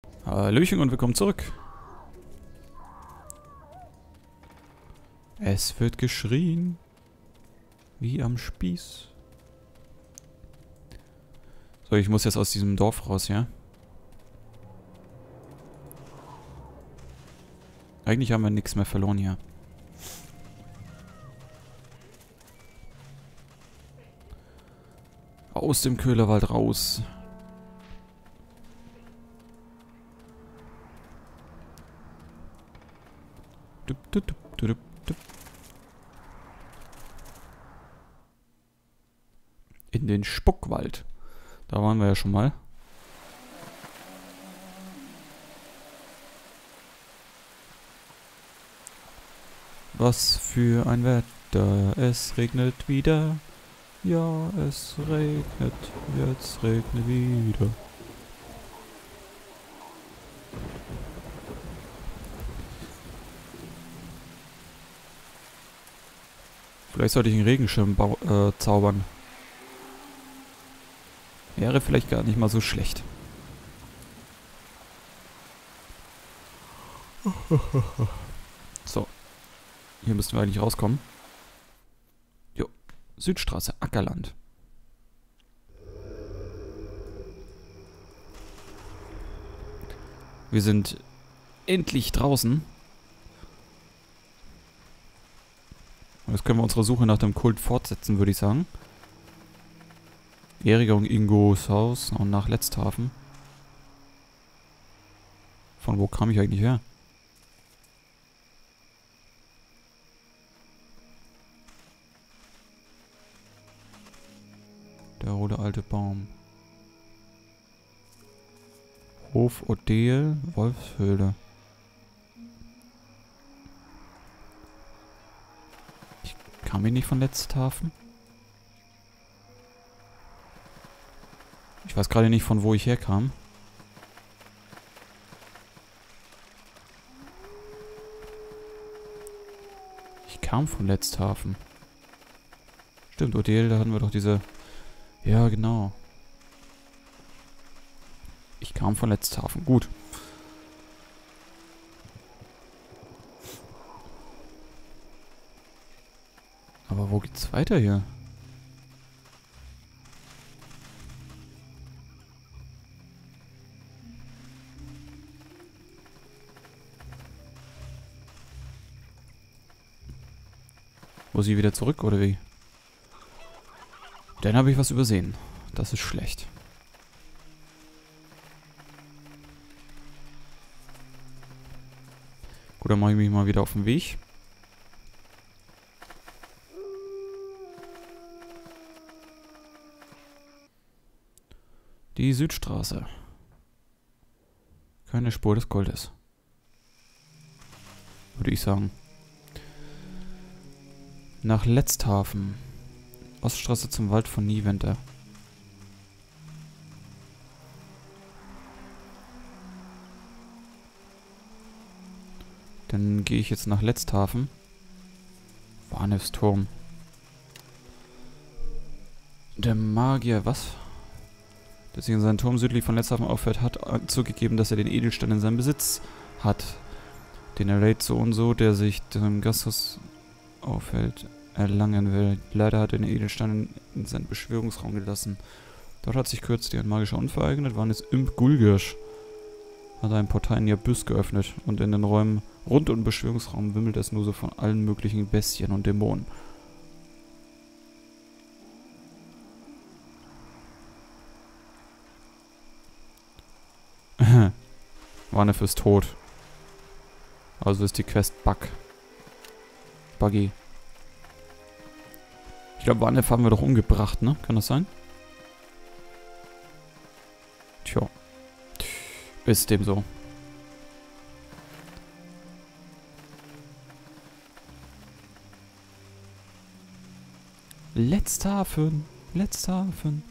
Hallöchen und willkommen zurück. Es wird geschrien. Wie am Spieß. So, ich muss jetzt aus diesem Dorf raus, ja? Eigentlich haben wir nichts mehr verloren hier. Aus dem Köhlerwald raus. Dup, dup, dup, dup, dup. In den Spuckwald. Da waren wir ja schon mal. Was für ein Wetter. Es regnet wieder. Ja, es regnet. Jetzt regnet wieder. Vielleicht sollte ich einen Regenschirm zaubern. Wäre vielleicht gar nicht mal so schlecht. So. Hier müssten wir eigentlich rauskommen. Jo. Südstraße, Ackerland. Wir sind endlich draußen. Und jetzt können wir unsere Suche nach dem Kult fortsetzen, würde ich sagen. Richtung Ingos Haus und nach Letzthafen. Von wo kam ich eigentlich her? Der rote alte Baum. Hof Odeel, Wolfshöhle. Ich kam hier nicht von Letzthafen? Ich weiß gerade nicht, von wo ich herkam. Ich kam von Letzthafen. Stimmt, Odeel, da hatten wir doch diese... Ja, genau. Ich kam von Letzthafen. Gut. Aber wo geht's weiter hier? Muss ich wieder zurück, oder wie? Dann habe ich was übersehen. Das ist schlecht. Gut, dann mache ich mich mal wieder auf den Weg. Die Südstraße. Keine Spur des Goldes. Würde ich sagen. Nach Letzthafen. Oststraße zum Wald von Niewenter. Dann gehe ich jetzt nach Letzthafen. Warnefs Turm. Der Magier, was? Der sich in seinen Turm südlich von Letzthafen aufhört, hat zugegeben, dass er den Edelstein in seinem Besitz hat. Den er Raid so und so, der sich im Gasthaus aufhält, erlangen will. Leider hat er den Edelstein in seinen Beschwörungsraum gelassen. Dort hat sich kürzlich ein magischer Unfall ereignet, waren es Imp Gulgirsch. Hat ein Portal in Abyss geöffnet und in den Räumen rund um den Beschwörungsraum wimmelt es nur so von allen möglichen Bestien und Dämonen. Warne fürs Tod. Also ist die Quest Buggy. Ich glaube, Warnef haben wir doch umgebracht, ne? Kann das sein? Tja. Ist dem so. Letzthafen. Letzthafen.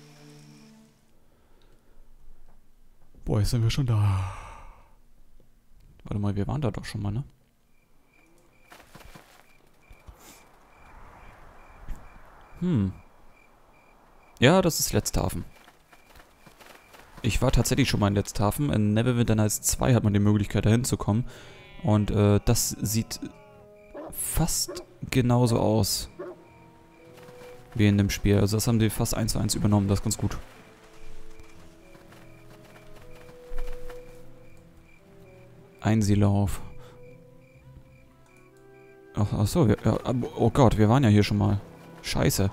Boah, jetzt sind wir schon da. Warte mal, wir waren da doch schon mal, ne? Ja, das ist Letzthafen. Ich war tatsächlich schon mal in Letzthafen. In Neverwinter Nights 2 hat man die Möglichkeit, da hinzukommen. Und das sieht fast genauso aus wie in dem Spiel. Also das haben die fast 1:1 übernommen. Das ist ganz gut. Einsiedlerhof. Ach so, ja, oh Gott, wir waren ja hier schon mal. Scheiße.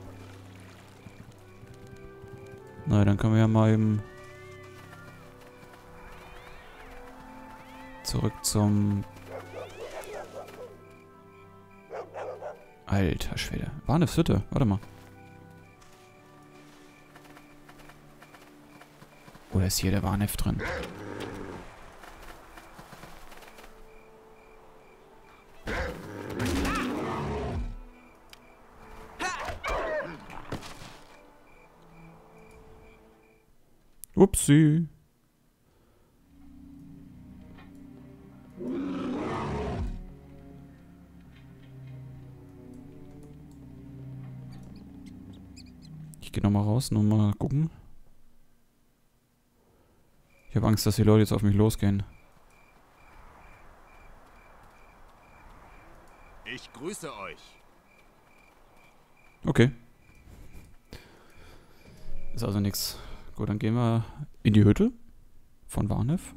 Na, dann können wir ja mal eben zurück zum... Alter Schwede. Warnefs Hütte. Warte mal. Oder ist hier der Warnef drin? Upsi. Ich gehe nochmal raus, nochmal gucken. Ich habe Angst, dass die Leute jetzt auf mich losgehen. Ich grüße euch. Okay. Ist also nichts. Gut, dann gehen wir in die Hütte von Warnef.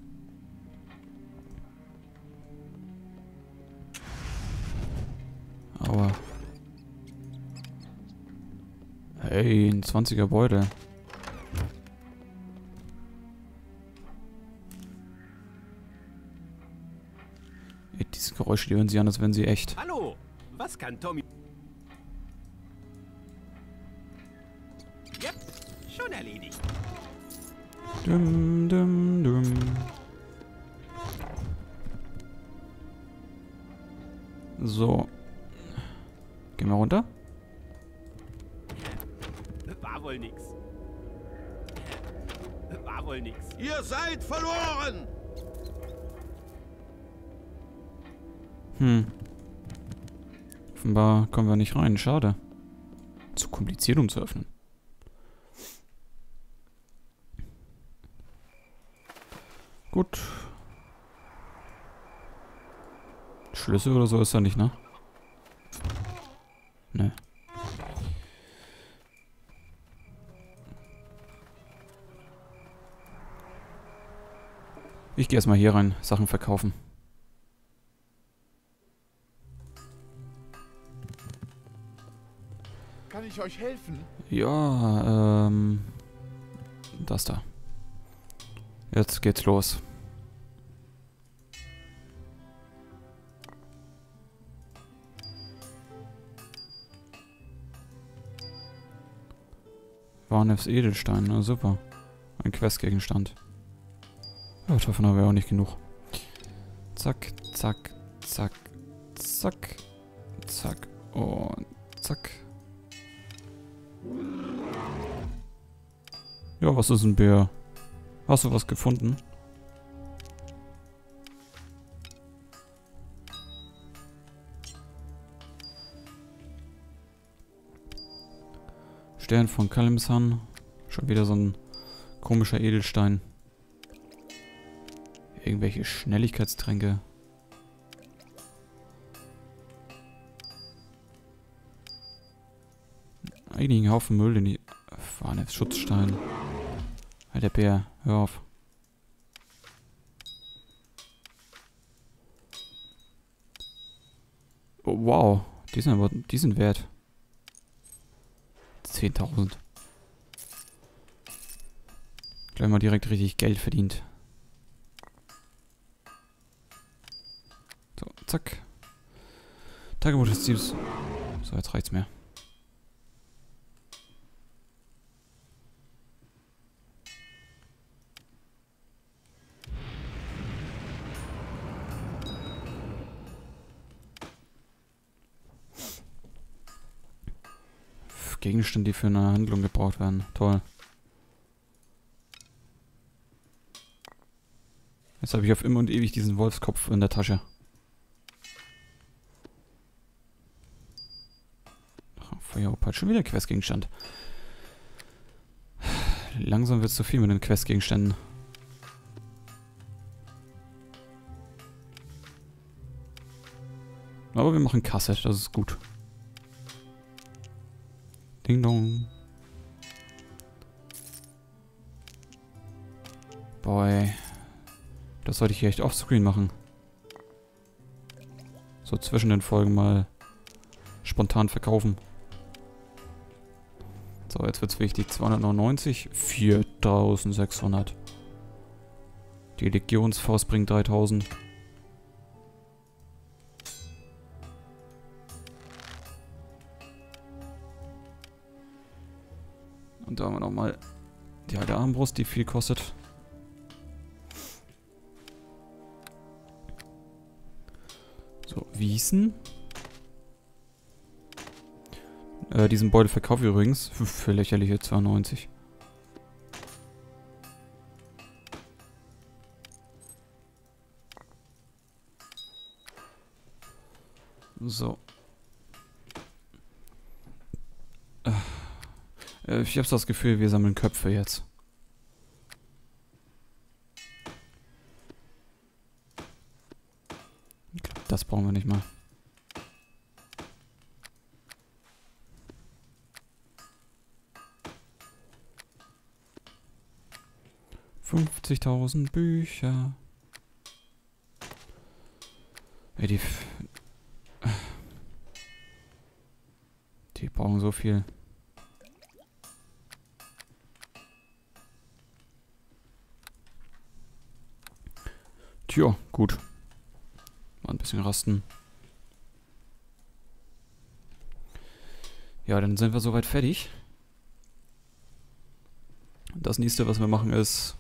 Aua. Hey, ein 20er Beutel. Ey, diese Geräusche, die hören sich an, als wären sie echt. Hallo, was kann Tommy? Yep, schon erledigt. Dum, dum, dum. So. Gehen wir runter? War wohl nix. War wohl nix. Ihr seid verloren! Offenbar kommen wir nicht rein. Schade. Zu kompliziert, um zu öffnen. Gut. Schlüssel oder so ist da nicht, ne? Ne. Ich gehe erstmal hier rein, Sachen verkaufen. Kann ich euch helfen? Ja, das da. Jetzt geht's los. Warnefs Edelstein, na super. Ein Questgegenstand. Ja, davon haben wir auch nicht genug. Zack, zack, zack, zack, zack und zack. Ja, was ist ein Bär? Hast du was gefunden? Stern von Kalimsan. Schon wieder so ein komischer Edelstein. Irgendwelche Schnelligkeitstränke. Eigentlich ein Haufen Müll, den die... Warnefs Schutzstein. Der Bär, hör auf. Oh, wow, die sind wert. 10.000. Gleich mal direkt richtig Geld verdient. So, zack. Tagebuch des Diebs. So, jetzt reicht's mir. Gegenstände, die für eine Handlung gebraucht werden. Toll. Jetzt habe ich auf immer und ewig diesen Wolfskopf in der Tasche. Feueropal, schon wieder Questgegenstand. Langsam wird es zu viel mit den Questgegenständen. Aber wir machen Kasse, das ist gut. Ding dong. Boy. Das sollte ich hier echt offscreen machen. So zwischen den Folgen mal spontan verkaufen. So, jetzt wird's wichtig. 299, 4600. Die Legionsfaust bringt 3000. Und da haben wir nochmal die alte Armbrust, die viel kostet. So, Wiesen. Diesen Beutel verkaufe ich übrigens für lächerliche 92. So. Ich habe das Gefühl, wir sammeln Köpfe jetzt. Ich glaube, das brauchen wir nicht mal. $50.000 Bücher. Ey, die brauchen so viel. Tja, gut. Mal ein bisschen rasten. Ja, dann sind wir soweit fertig. Das nächste, was wir machen, ist...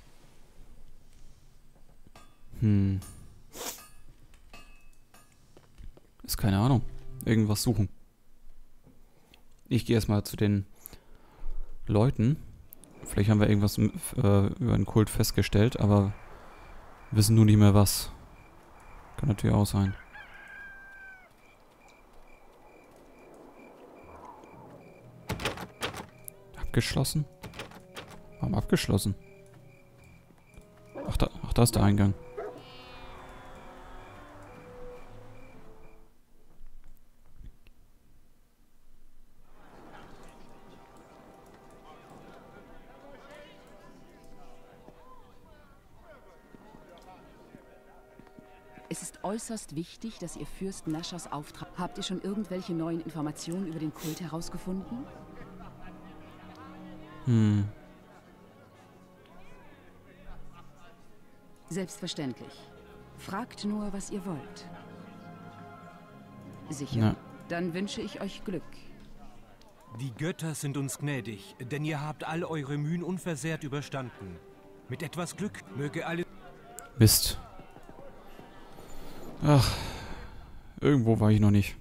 Ist keine Ahnung. Irgendwas suchen. Ich gehe erstmal zu den Leuten. Vielleicht haben wir irgendwas über den Kult festgestellt, aber wissen nur nicht mehr was. Kann natürlich auch sein. Abgeschlossen? Warum abgeschlossen? Ach, da ist der Eingang. Es ist äußerst wichtig, dass ihr Fürst Naschas Auftrag... Habt ihr schon irgendwelche neuen Informationen über den Kult herausgefunden? Selbstverständlich. Fragt nur, was ihr wollt. Sicher? Na. Dann wünsche ich euch Glück. Die Götter sind uns gnädig, denn ihr habt all eure Mühen unversehrt überstanden. Mit etwas Glück möge alle... Mist. Ach, irgendwo war ich noch nicht.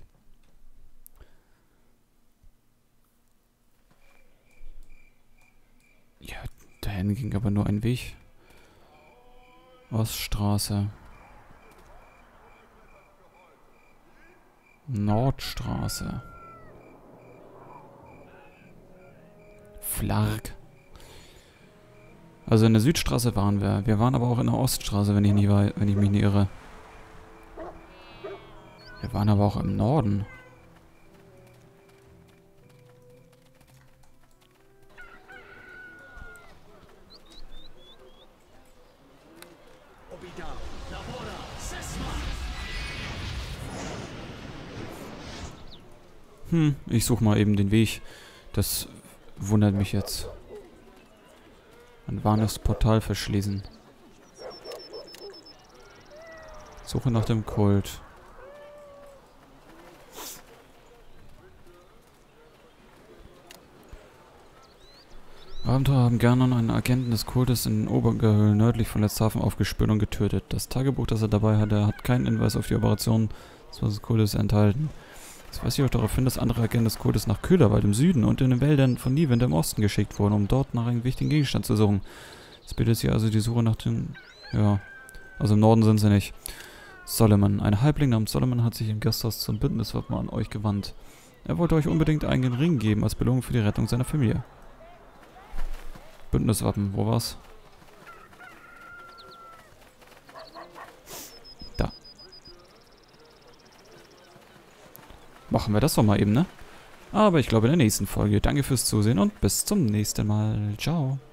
Ja, dahin ging aber nur ein Weg. Oststraße. Nordstraße. Flark. Also in der Südstraße waren wir. Wir waren aber auch in der Oststraße, wenn ich mich nicht irre. Wir waren aber auch im Norden. Ich suche mal eben den Weg. Das wundert mich jetzt. Ein warnes Portal verschließen. Suche nach dem Kult. Abenteurer haben Ganon, einen Agenten des Kultes in den Obergehöhlen nördlich von Letzthafen, aufgespürt und getötet. Das Tagebuch, das er dabei hatte, hat keinen Hinweis auf die Operation des Kultes enthalten. Es weist jedoch darauf hin, dass andere Agenten des Kultes nach Köhlerwald im Süden und in den Wäldern von Nivend im Osten geschickt wurden, um dort nach einem wichtigen Gegenstand zu suchen. Es bildet sich also die Suche nach den... Ja, also im Norden sind sie nicht. Solomon. Ein Halbling namens Solomon hat sich im Gasthaus zum Bündniswappen an euch gewandt. Er wollte euch unbedingt einen Ring geben als Belohnung für die Rettung seiner Familie. Bündniswappen, wo war's? Da. Machen wir das doch mal eben, ne? Aber ich glaube in der nächsten Folge. Danke fürs Zusehen und bis zum nächsten Mal. Ciao.